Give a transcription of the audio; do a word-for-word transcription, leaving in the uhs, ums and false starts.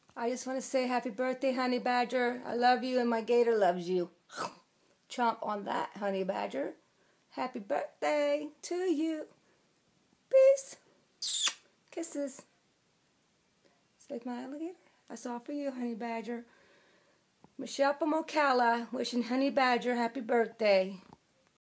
I just want to say happy birthday, Honey Badger. I love you and my gator loves you. Chomp on that, Honey Badger. Happy birthday to you. Peace. Kisses. It's like my alligator. That's all for you, Honey Badger. Michelle from Ocala wishing Honey Badger happy birthday.